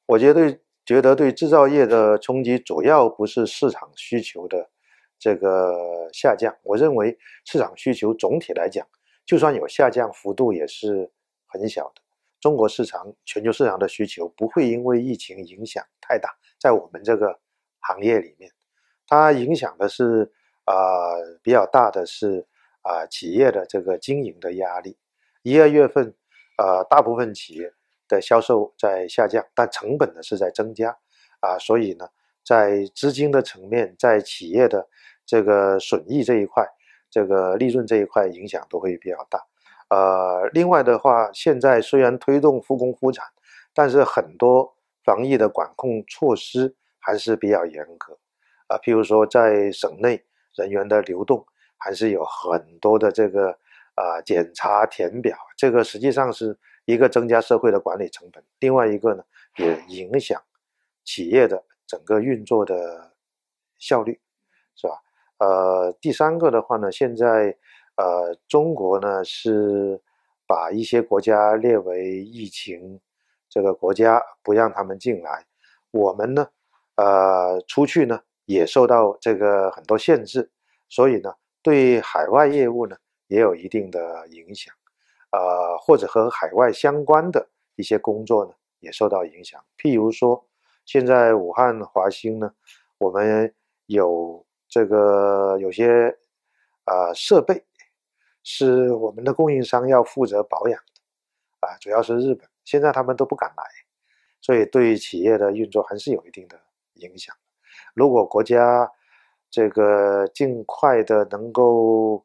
我觉得对制造业的冲击主要不是市场需求的这个下降，我认为市场需求总体来讲，就算有下降幅度也是很小的。中国市场、全球市场的需求不会因为疫情影响太大，在我们这个行业里面，它影响的是比较大的是企业的这个经营的压力。1、2月份大部分企业的销售在下降，但成本呢是在增加所以呢，在资金的层面，在企业的这个损益这一块，这个利润这一块影响都会比较大。另外的话，现在虽然推动复工复产，但是很多防疫的管控措施还是比较严格譬如说在省内人员的流动还是有很多的这个检查填表，这个实际上是一个增加社会的管理成本，另外一个呢也影响企业的整个运作的效率，是吧？第三个的话呢，现在中国呢是把一些国家列为疫情这个国家，不让他们进来。我们呢，出去呢也受到这个很多限制，所以呢，对海外业务呢也有一定的影响。或者和海外相关的一些工作呢也受到影响。譬如说，现在武汉华兴呢，我们有有些设备是我们的供应商要负责保养的主要是日本，现在他们都不敢来，所以对企业的运作还是有一定的影响。如果国家这个尽快的能够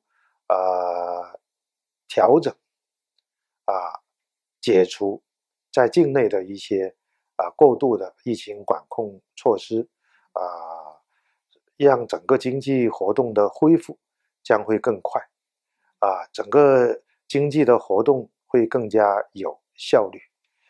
调整解除在境内的一些过度的疫情管控措施让整个经济活动的恢复将会更快整个经济的活动会更加有效率。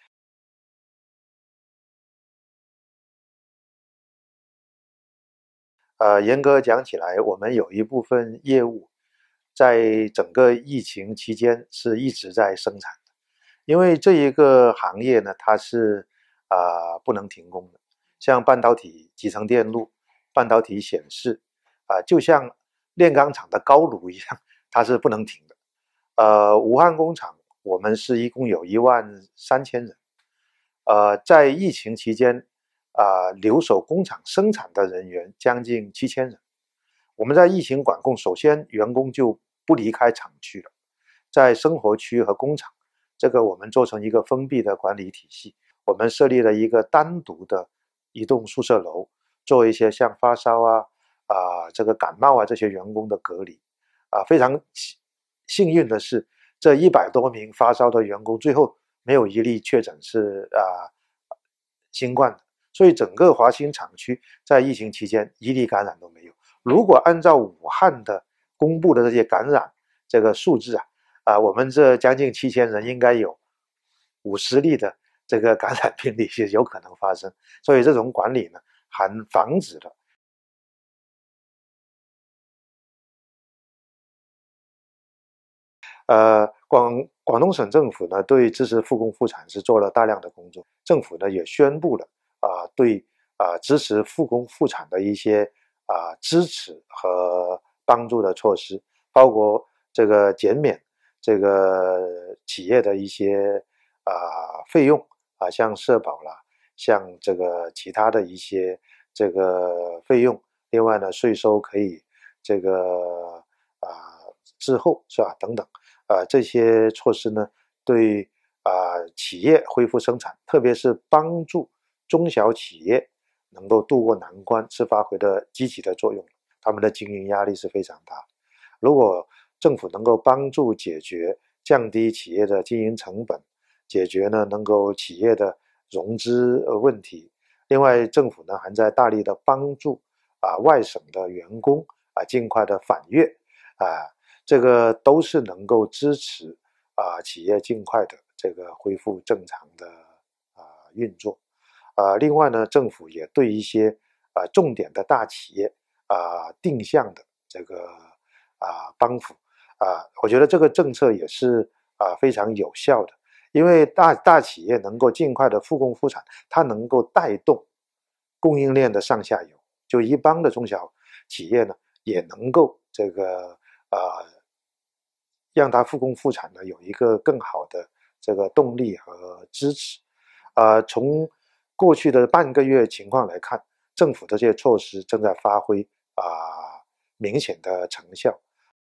严格讲起来，我们有一部分业务在整个疫情期间是一直在生产的，因为这一个行业呢，它是不能停工的。像半导体集成电路、半导体显示就像炼钢厂的高炉一样，它是不能停的。武汉工厂我们是一共有13000人，在疫情期间留守工厂生产的人员将近7000人。我们在疫情管控，首先员工就不离开厂区了，在生活区和工厂，这个我们做成一个封闭的管理体系。我们设立了一个单独的移动宿舍楼，做一些像发烧这个感冒这些员工的隔离非常幸运的是，这100多名发烧的员工最后没有一例确诊是新冠的，所以整个华兴厂区在疫情期间一例感染都没有。如果按照武汉的公布的这些感染这个数字我们这将近7000人应该有50例的这个感染病例是有可能发生，所以这种管理呢，还防止了广东省政府呢，对支持复工复产是做了大量的工作。政府呢也宣布了对支持复工复产的一些支持和帮助的措施，包括这个减免这个企业的一些费用像社保啦，像这个其他的一些这个费用。另外呢，税收可以这个滞后是吧？等等。这些措施呢，对企业恢复生产，特别是帮助中小企业能够渡过难关，是发挥了积极的作用。他们的经营压力是非常大的。如果政府能够帮助解决、降低企业的经营成本，解决呢能够企业的融资问题，另外政府呢还在大力的帮助外省的员工尽快的返粤这个都是能够支持企业尽快的这个恢复正常的运作。另外呢，政府也对一些重点的大企业定向的这个帮扶我觉得这个政策也是非常有效的， 因为大企业能够尽快的复工复产，它能够带动供应链的上下游，就一般的中小企业呢，也能够这个让它复工复产呢有一个更好的这个动力和支持。从过去的半个月情况来看，政府的这些措施正在发挥明显的成效。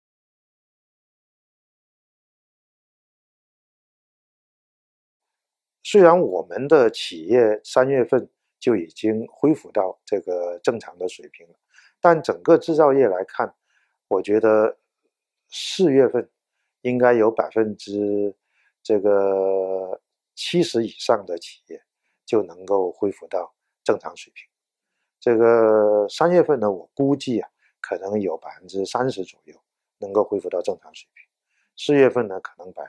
虽然我们的企业3月份就已经恢复到这个正常的水平了，但整个制造业来看，我觉得4月份应该有70%以上的企业就能够恢复到正常水平。这个3月份呢，我估计可能有30%左右能够恢复到正常水平。4月份呢，可能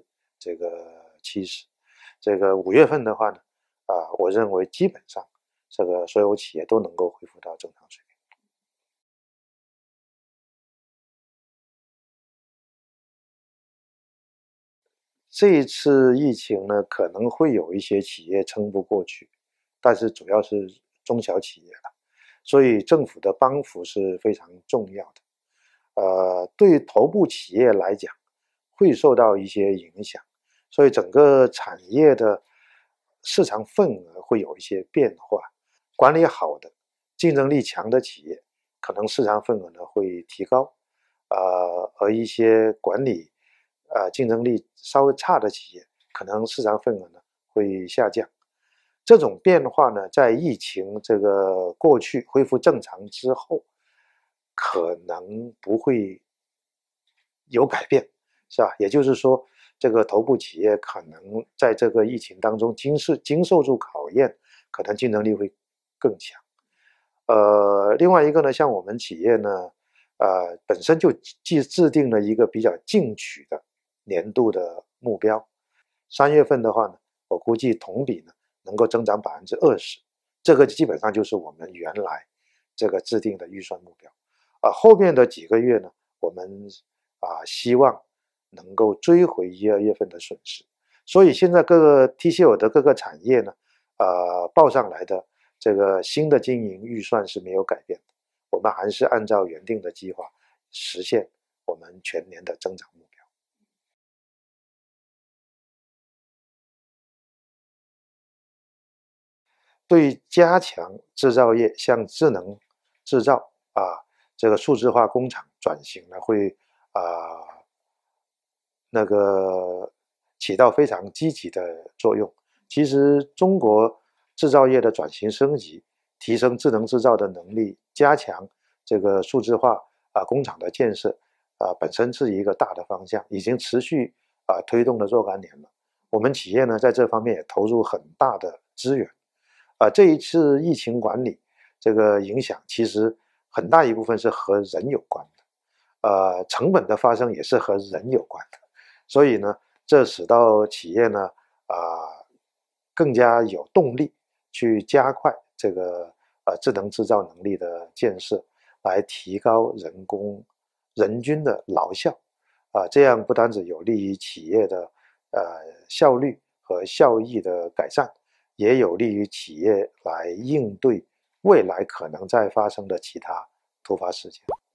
70%。这个5月份的话呢，我认为基本上这个所有企业都能够恢复到正常水平。这一次疫情呢，可能会有一些企业撑不过去，但是主要是中小企业了，所以政府的帮扶是非常重要的。对头部企业来讲，会受到一些影响，所以整个产业的市场份额会有一些变化。管理好的、竞争力强的企业，可能市场份额呢会提高，而一些管理竞争力稍微差的企业，可能市场份额呢会下降。这种变化呢，在疫情这个过去恢复正常之后，可能不会有改变，是吧？也就是说，这个头部企业可能在这个疫情当中经受住考验，可能竞争力会更强。另外一个呢，像我们企业呢，本身就制定了一个比较进取的年度的目标。3月份的话呢，我估计同比呢能够增长20%，这个基本上就是我们原来这个制定的预算目标。后面的几个月呢，我们希望能够追回1、2月份的损失。所以现在各个 TCL 的各个产业呢，报上来的这个新的经营预算是没有改变的，我们还是按照原定的计划实现我们全年的增长目标。对加强制造业向智能制造这个数字化工厂转型呢，会那个起到非常积极的作用。其实中国制造业的转型升级，提升智能制造的能力，加强这个数字化工厂的建设本身是一个大的方向，已经持续推动了若干年了。我们企业呢在这方面也投入很大的资源。这一次疫情管理这个影响，其实很大一部分是和人有关的，成本的发生也是和人有关的，所以呢，这使到企业呢，更加有动力去加快这个智能制造能力的建设，来提高人均的劳效，这样不单只有利于企业的效率和效益的改善，也有利于企业来应对未来可能再发生的其他突发事件。